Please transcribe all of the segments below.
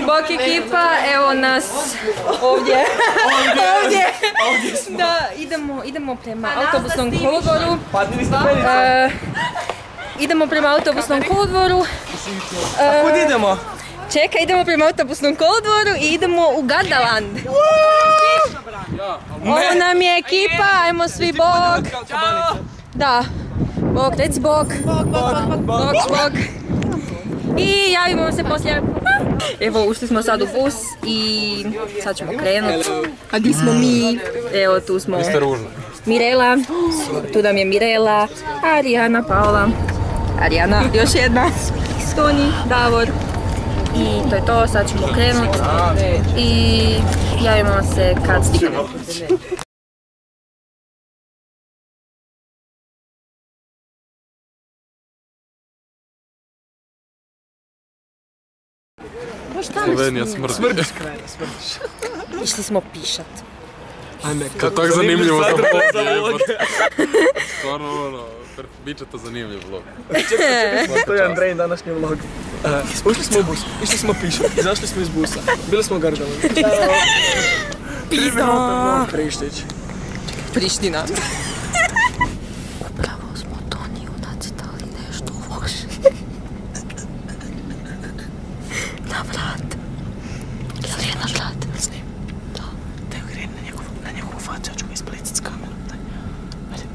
Bok ekipa, evo nas ovdje. Da, idemo prema autobusnom kolodvoru. Idemo prema autobusnom kolodvoru. A kud idemo? Čekaj, idemo prema autobusnom kolodvoru i idemo u Gardaland. Ovo nam je ekipa, ajmo svi bok. Da, bok, reci bok. Bok. I javimo se poslije. Evo, ušli smo sad u bus i sad ćemo krenuti. A gdje smo mi? Evo, tu smo Mirela, tu nam je Mirela, Arijana, Paola, Arijana, još jedna, Toni, Davor. I to je to, sad ćemo krenuti i javimo se kad stignemo. Slovenija smrdiš. Smrdiš krajna, smrdiš. Išli smo pišat. Ajme, To je tak zanimljivo za vlog. Stvarno ono, bit će to zanimljiv vlog. To je Andrej današnji vlog. Ušli smo u bus, išli smo pišat, izašli smo iz busa. Bili smo u Gardalandu. 3 minute vlog Prištić. Priština. Upravo smo Toniju nacitali nešto loše. Na vrat. Jel je na vrat? S njim? Da. Daj greni na njegovu facu, ja ću ga isplicit s kamerom. Ajde.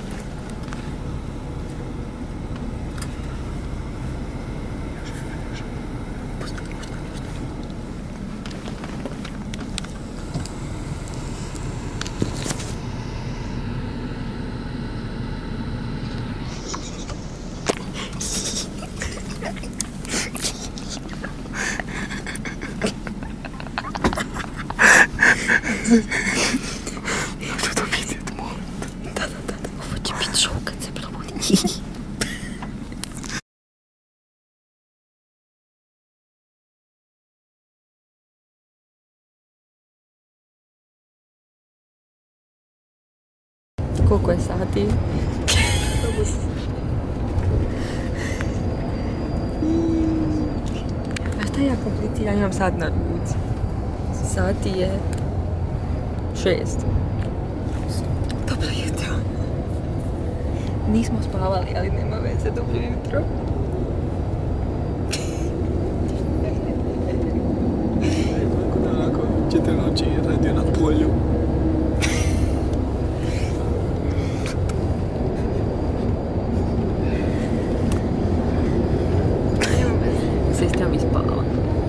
Možda to vidjet, molim. Da. Ovo će biti šok kad se probudi. Koliko je sati? A šta ja kompliciram? Imam sat na ruci. Sati je 6. Dobro jutro. Nismo spavali, ali nema veze. Dobro jutro. Koliko da onako 4 noći je radio na polju. Sestra mi spala.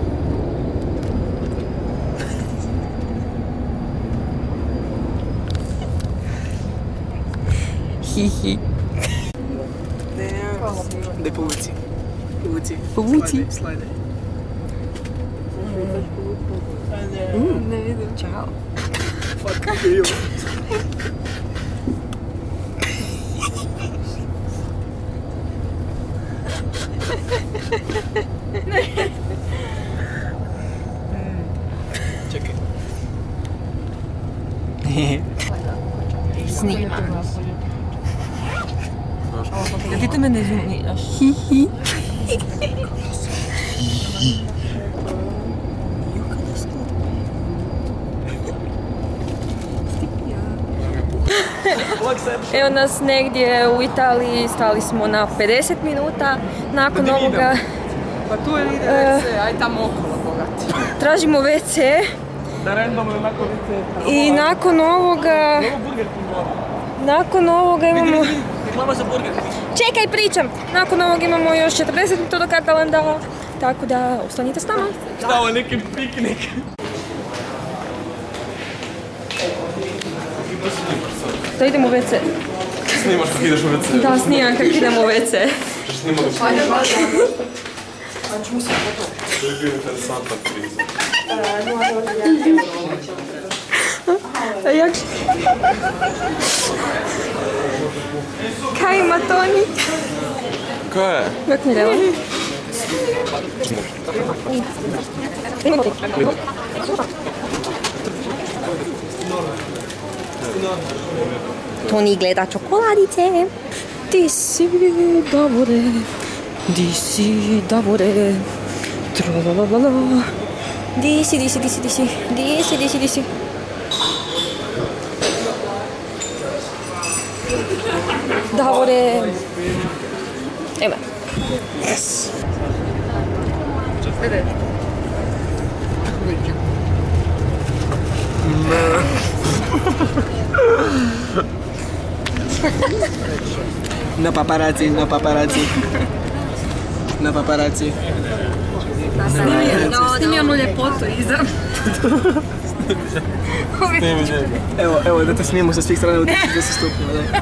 Hihi. Daj povuci. Slajde. Ne vidim. Ćao. Fuck you. Čekaj. Snima. Da ti to mene zoomiraš. Hihi. Evo nas negdje u Italiji, stali smo na 50 minuta nakon ovoga. Pa tu je ide WC, aj tamo okolo, bogati. Tražimo WC. Da random je onako WC. I nakon ovoga... Nakon ovoga imamo... Reklama za Burger King. Čekaj, pričam! Nakon ovoga imamo još 40 minuta do Gardelanda. Tako da, ostanite s nama. Šta, ovo je neki piknik. Da idemo u WC. Snimaš kako ideš u WC? Da, snimam kako idemo u WC. Češ snimati u WC? To je bio interesantna kriza. A jak... Kaj ima Toni? Kaj je? Jak Mirela? Toni gleda čokoladice. Di si, Davore, di si, Davore, tralalala, Di si. Davore. Evo. Yes. No paparazzi. Snimi onu ljepotu iza. Evo, da te snimamo sa svih strana u 10 stupnjeva, daj.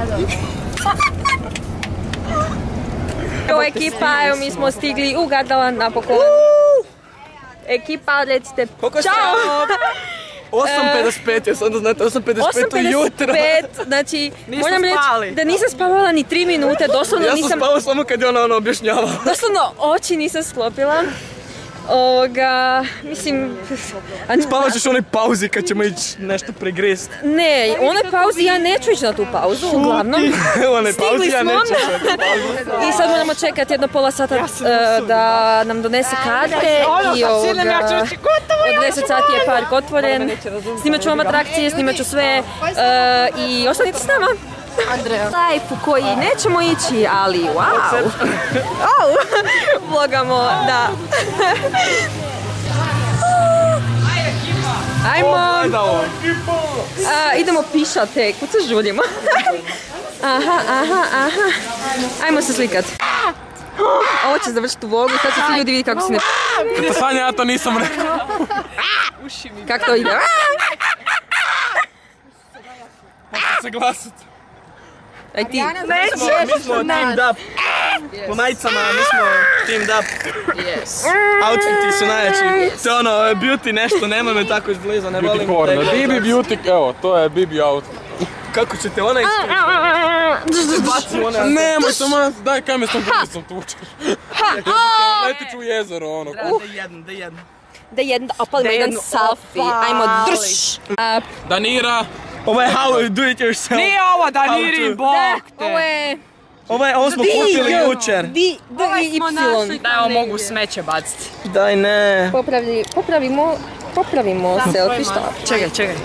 Evo ekipa, evo mi smo stigli u Gardaland napokon. Ekipa, recite čao! 8:55, ja sam onda znate, 8:55 ujutro. 8:55, znači moram reći da nisam spavala ni 3 minute, doslovno Ja sam spavao samo kad je ona objašnjava. Doslovno oči nisam sklopila. Mislim... Spavat ćeš u onoj pauzi kad ćemo ići nešto pregrist. Ne, u onoj pauzi ja neću ići na tu pauzu, uglavnom. U onoj pauzi ja neću na tu pauzu. I sad moramo čekati jedno pola sata da nam donese karte i od 10 sati je park otvoren. Snimat ću vam atrakcije, snimat ću sve i ostanite s nama. Life u koji nećemo ići, ali wow! Vlogamo, da. Ajmo! Idemo pišate, kud se žuljimo. Aha. Ajmo se slikat. Ovo će završiti u vlogu, sad će svi ljudi vidjeti kako si ne... Sanja, ja to nisam rekao. Kako to ide? Možete se glasat. Aj ti. Mi smo teamed up. Po majicama, mi smo teamed up. Outfiti su najjači. To je ono, beauty nešto, nema me tako izbliza, ne volim. Beauty corner, Bibi beauty, evo, to je Bibi outfit. Kako ćete ona izbaci ona? Nemoj samo, daj kaj me s tom budicom tučeš. Letit ću u jezero, ono. Da opalimo jedan selfie, ajmo drž! Danira! Ovo je how do it yourself. Nije ovo Danirin, bok te! Ovo smo kupili jučer. Da, ovo mogu smeće baciti. Daj ne. Popravimo selfie šta. Čekaj.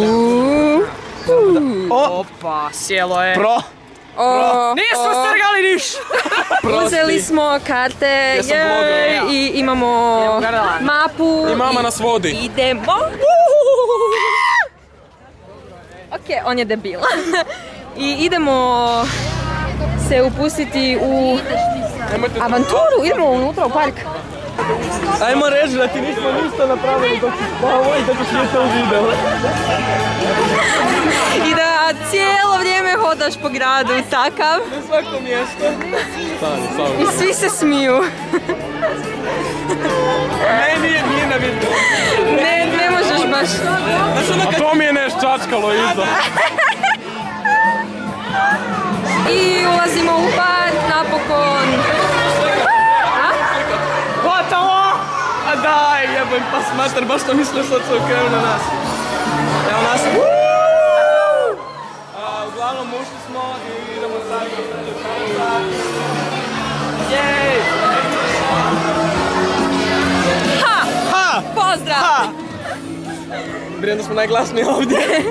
Opa, sjelo je. Nismo strgali niš! Uzeli smo karte i imamo mapu. I mama nas vodi. Idemo. Ok, on je debil. I idemo se upustiti u avanturu, idemo unutra u park. Ajmo reći da ti nismo ništa napravili dok si spavao i da ćeš vidjeti u videu. I da cijelo vrijeme hodaš po gradu, takav. Na svako mjesto. I svi se smiju. Nije na videu. Ne možeš baš. A to mi je neš čačkalo iza. I ulazimo u park napokon. Gotovo! A daj, jeboj pas mater, baš to mislio sad se okrenu na nas. Evo nas. Uglavnom ušli smo i idemo sad do kraja. Jej! Ha! Pozdrav! Vjerujem da smo najglasniji ovdje.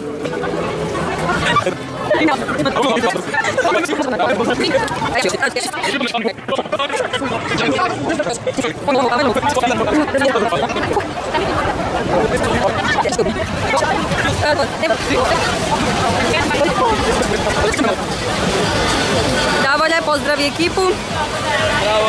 Davore, pozdravi ekipu. Bravo.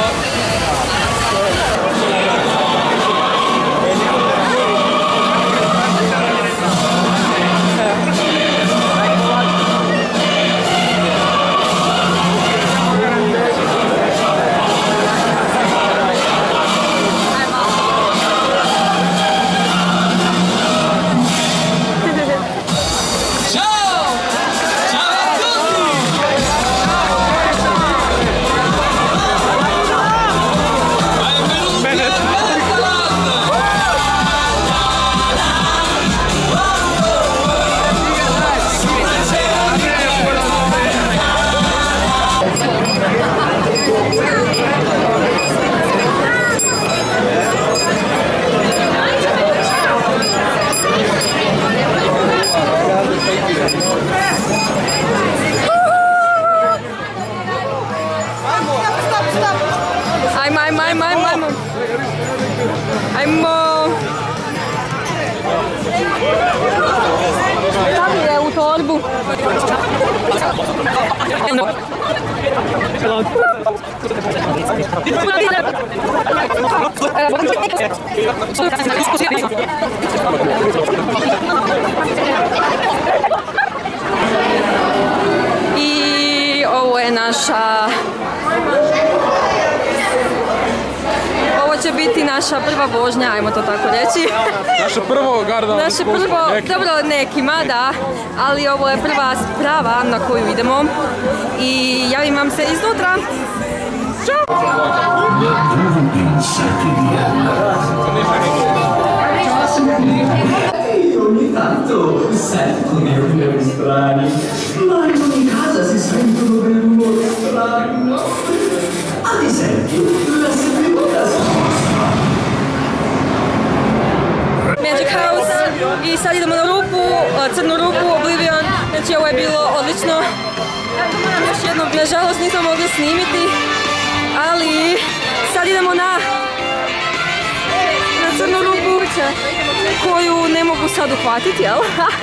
I ovo je naša... Ovo će biti naša prva vožnja, ajmo to tako reći. Naše prvo Gardala. Naše prvo, dobro nekima, da, ali ovo je prva sprava na koju idemo i javim vam se iznutra. Ćao! Ogni tanto sento che io strani, ma in ogni casa si sentono dei rumori strani, no? Ad esempio, la seduta sposta. Magic House i sad idemo na rupu, crnu rupu, Oblivion, znači ovo je bilo odlično. Moram još jednom, nažalost nismo mogli snimiti, ali sad idemo na crnu rupu koju ne mogu sad uhvatiti, jel?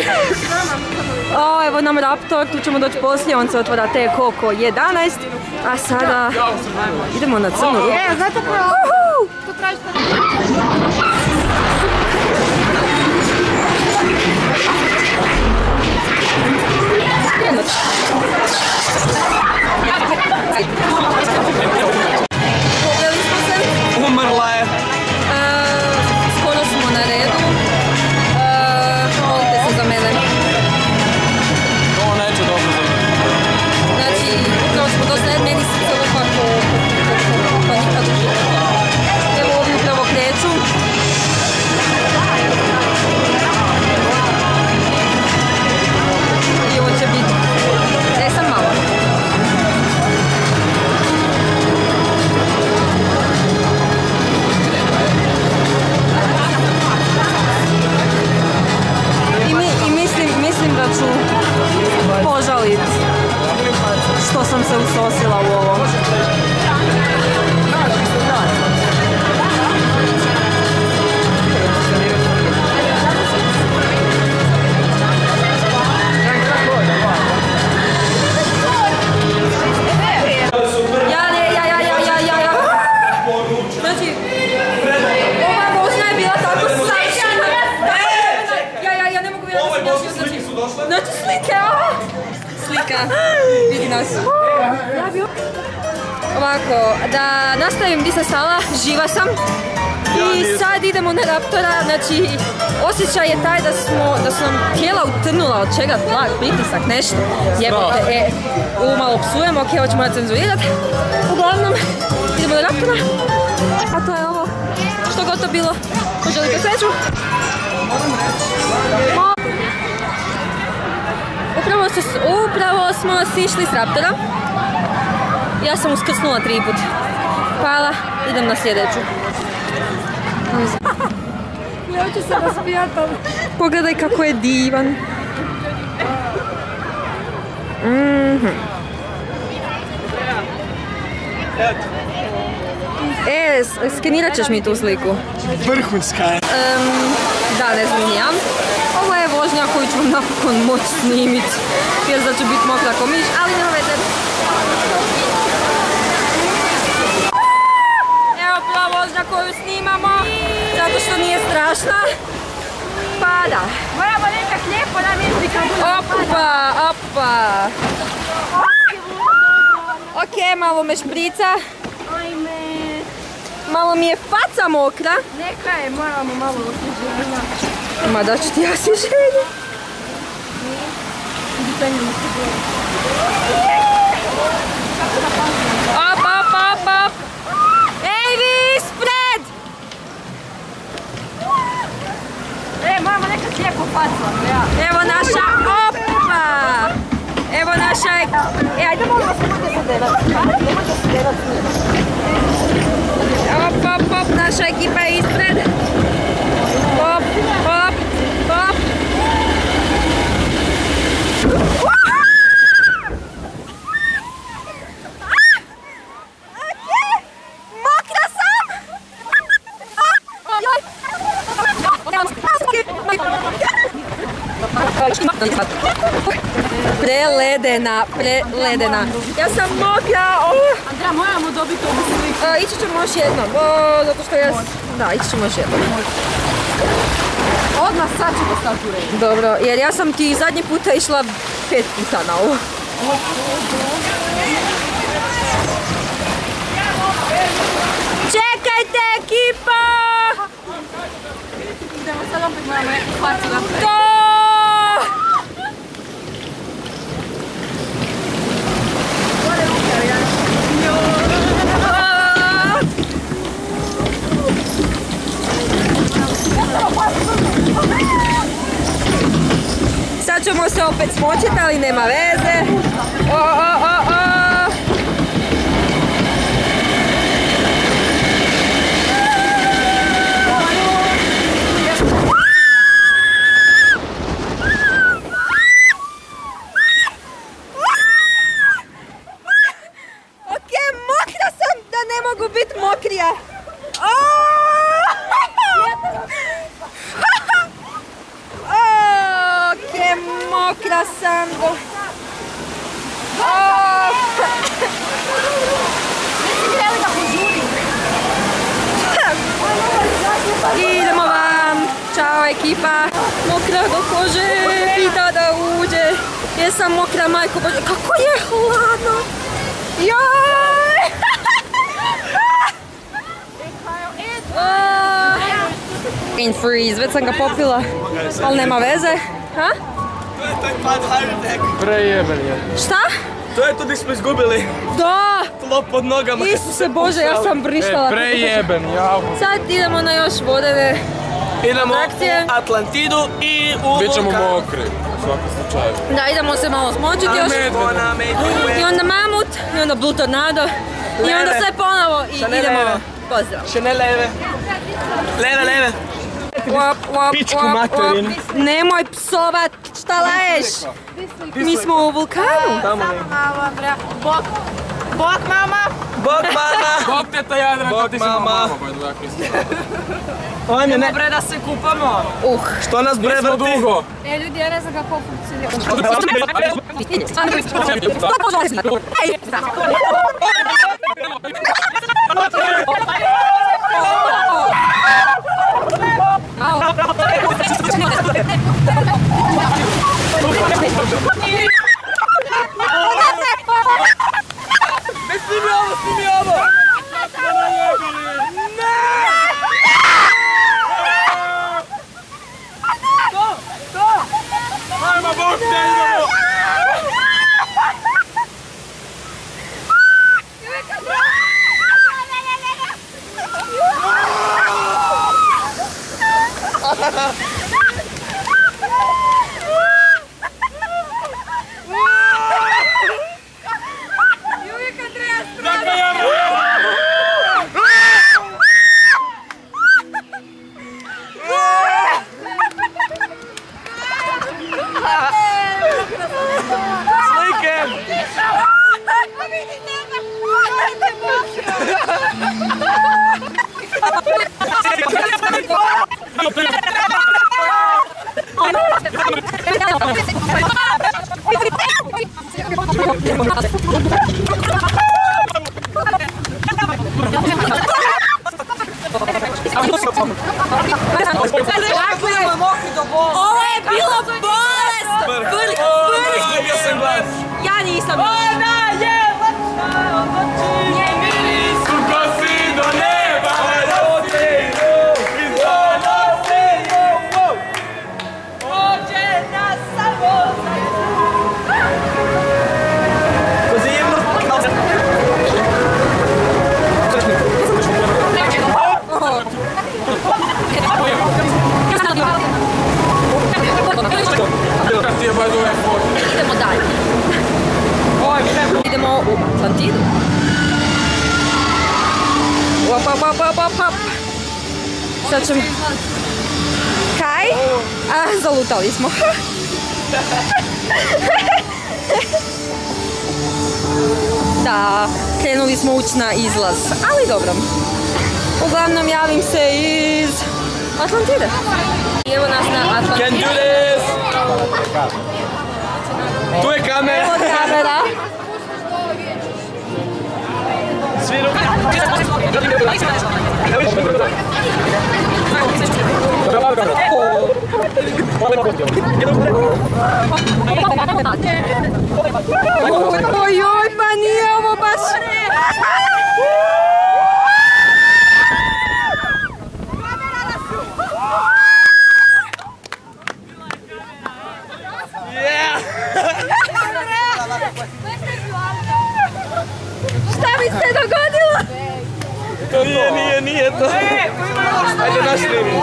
Evo nam Raptor, tu ćemo doći poslije, on se otvara tek oko 11, a sada idemo na crnu rupu. Znate ko je ovo? To tražite. Poveli smo se. Umrla je. Skoro smo na redu. Molite se za mene. Ovo neće dobro za mene. Znači, upravo smo došli na red, meni se se lupa pa nikad u životu. Evo ovi upravo kreću. I ovo će biti. Sam malo. I mislim da ću požalit što sam se usosila u ovo. Znači, ova vožnja je bila tako savršena. Ja ne mogu vjerati da sam došla. Znači slike, slika, vidi nas. Ovako, da nastavim gdje sam stala, živa sam. I sad idemo na Raptora, znači osjećaj je taj da su nam tijela utrnula od čega, tlak, pritisak, nešto. Jebote, malo psujem, ok, ovo ću morat cenzurirat. Uglavnom, idemo na Raptora. A to je ovo, što god to bilo. Poželite sreću. Upravo smo sišli s Raptora. Ja sam uskrsnula 3 put. Hvala, idem na sljedeću. Ja ću se raspijatam. Pogledaj kako je divan. Skenirat ćeš mi tu sliku. Vrhunska je. Da, ne znam ni ja. Ovo je vožnja koju ću vam napokon moći snimit. Jer da ću biti mokra ko miš, ali nema veze. Evo prva vožnja koju snimamo. Zato što nije strašna. Pa da. Moramo nekak lijepo namjeriti kad bude Opa, opa. Ok, malo me šprica. Ajme. Malo mi je faca mokra. Neka je, moramo malo osvježenja. Ma da ću ti osvježenje. Op, op, op, op. Ej, vi ispred! Moramo nekak lijepo facu. Evo naša, opa! Evo naša, ajde molim vas, nemojte se derati. Nemojte se derati. Op, op, op, naša ekipa je ispred. Op, op, op. Mokra sam! Preledena. Ja sam mokra. Andrea, moramo dobiti ovu sliku. Ići ćemo još jednom, zato što ja... Da, ići ćemo još jednom. Odmah sad ćemo stati u redu. Dobro, jer ja sam ti zadnji puta išla 5 puta na ovo. Čekajte, ekipa! Idemo sad opet moramo facu napred. Sad ćemo se opet smočiti, ali nema veze. Ok, mokra sam da ne mogu biti mokrija. Ok, mokra sam. Idemo vam. Ćao ekipa. Mokra do kože, pita da uđe. Jesam mokra, majko bože. Kako je hladno. Joj! Rain freeze, već sam ga popila, ali nema veze. Ha? To je taj pad Hajrtek. Prejeben je. Šta? To je to gdje smo izgubili. Da! Tlo pod nogama. Isuse Bože, ja sam vrištala. Prejeben, jao. Sad idemo na još vodene. Idemo atrakcije. u Atlantidu i u Bićemo vulkan. mokri, u svakom slučaju. Da, idemo se malo smočiti još. I onda mamut, i onda Blue Tornado. I onda sve ponovo i idemo. Pozdrav. Še ne leve. Leve. Pičku materinu. Nemoj psovat, šta laješ? Mi smo u vulkanu. Tamo ne. Bok mama! Bog mama. Bog teta Jadranka, Bog ti si mama. mama, pa je dojak Ajme, ne. Bre da se kupamo. Što nas bre Nismo vrti? dugo. Ljudi, ja ne znam kako funkcionira. Snimi ovo! Ajmo, Bog te idemo! Ovo je bilo bolest! Izgubio sam glas. Ja nisam. Suko si do neba, Così è Idemo dalje. Idemo u Atlantidu. Op. Sad ćemo... Kaj? Zalutali smo. Da, krenuli smo ući na izlaz, ali dobro. Uglavnom javim se iz Atlantide. Evo nas na Atlantiku. Can do this! Tu je kamera! Evo kamera. Svi ruke! Ojoj, pa nije ovo baš... Šta mi se dogodilo? To nije to. Ajde našli.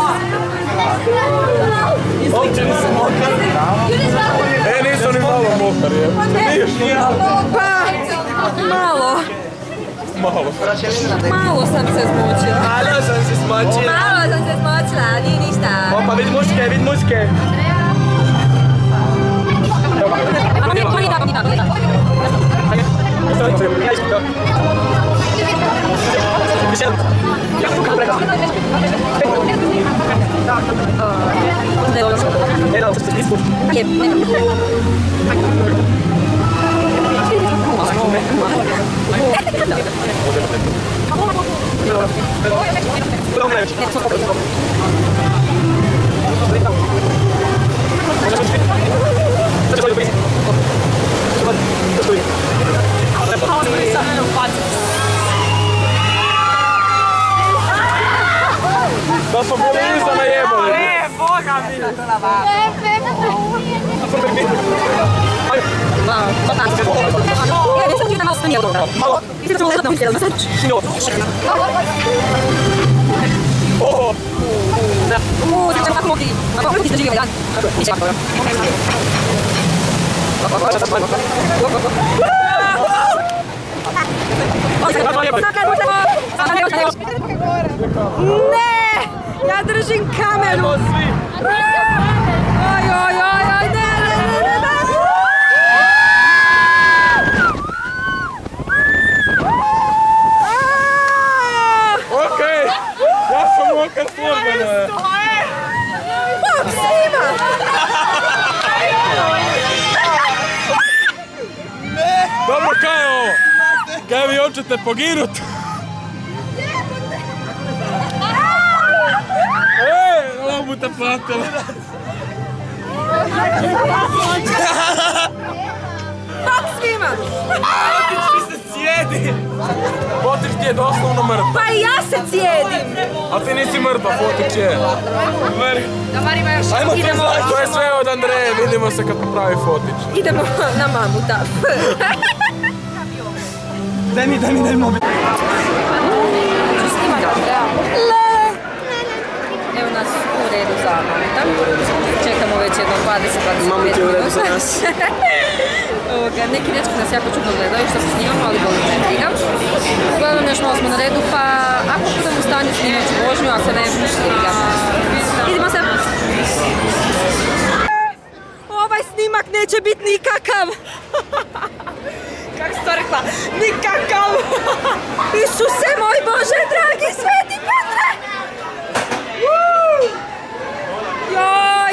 Opće nisi mokar. Nisam ni malo mokar, je. Nije. Pa, malo. Malo sam se zmočila. Malo sam se smočila. Malo sam se zmočila, nije ništa. Opa, vid muške. Da smo bili iza najebali. Boga mi. Ne! Ja držim kameru! Oj, ne! Okej, ja sam mokar službeno je. Bog snima! Dobro, kaj je ovo? Kaj vi hoćete poginut? Ovo mu te platila. Bog svima! Fotić ti se cijedi. Fotić ti je doslovno mrtav. Pa i ja se cijedim! A ti nisi mrtav, Fotić je. Ajmo, to je sve od Andreje, vidimo se kad popravi Fotić. Idemo na mamuta. Daj mi mobil. Evo nas u redu za mamuta. Čekamo već jedno 20-25 Mamut je u redu za nas. Neki dečki nas jako čudno gledaju što se snimamo, ali boli ne briga. Uglavnom još malo smo na redu, pa ako budem u stanju snimat ću vožnju, ako ne, briga. Idemo se. Ovaj snimak neće biti nikakav. Kako si to rekla? Nikakav! Isuse moj Bože, dragi Sveti Petre! Joj!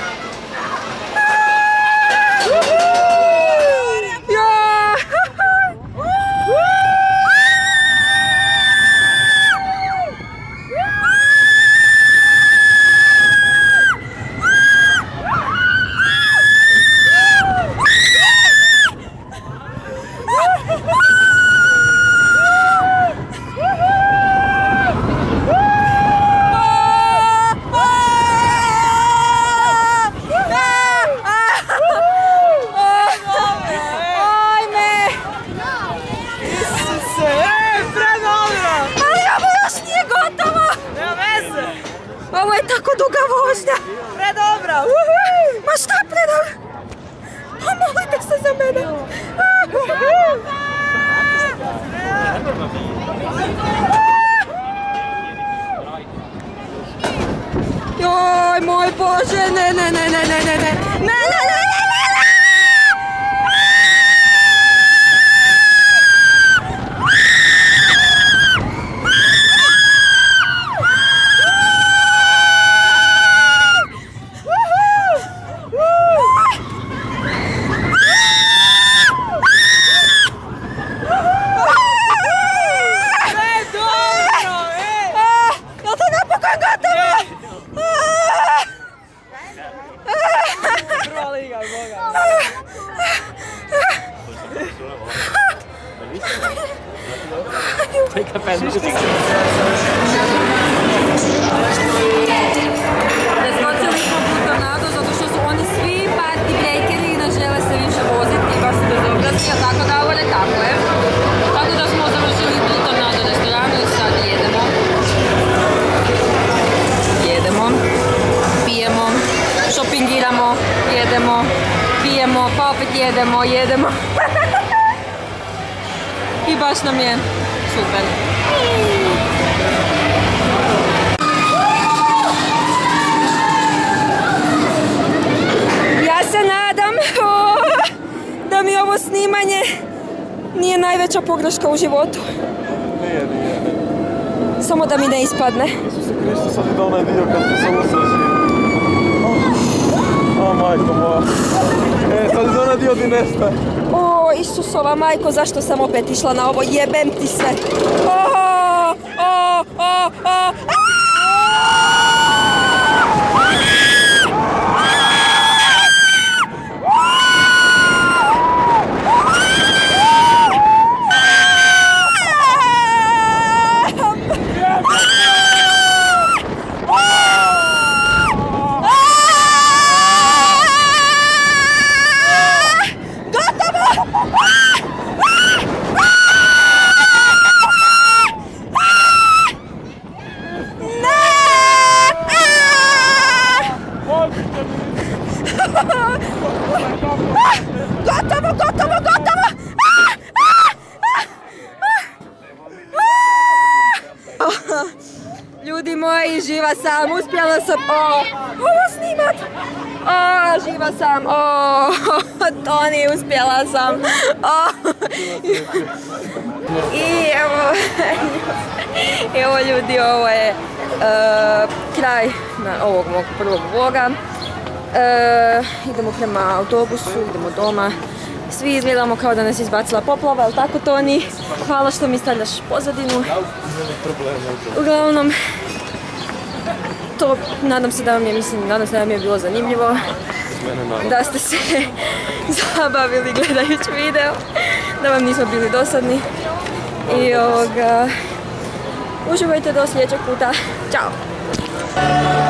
Ovo je tako duga vožnja! Predobra! Ma šta predobra? Pa molite se za mene! Joj, moj Bože, ne! you. Preskočili smo put tornado zato što su oni svi party breakeri i ne žele se više voziti i baš su bezobrazni, a tako da ovo je tako je. Tako da smo završili put tornado restoranu i sad jedemo. Jedemo, pijemo, šopingiramo, jedemo, pijemo, pa opet jedemo. I baš nam je super. Ja se nadam da mi ovo snimanje nije najveća pogreška u životu. Nije. Samo da mi ne ispadne. Isuse Kriste, sad ide onaj dio kad se samo sražili. O, majko moja. Sad ide onaj dio di nestaje. O, Isusova majko, zašto sam opet išla na ovo? Jebem ti se. Gotovo! Ljudi moji, živa sam, uspjela sam ovo snimat. Živa sam, Toni, uspjela sam. I evo ljudi, ovo je kraj ovog mog prvog vloga. Idemo prema autobusu, idemo doma. Svi izgledamo kao da nas izbacila poplava, ali tako Toni? Hvala što mi stavljaš pozadinu. Uglavnom, to nadam se da vam je bilo zanimljivo. Da ste se zabavili gledajući video, da vam nismo bili dosadni. I uživajte do sljedećeg puta. Ćao!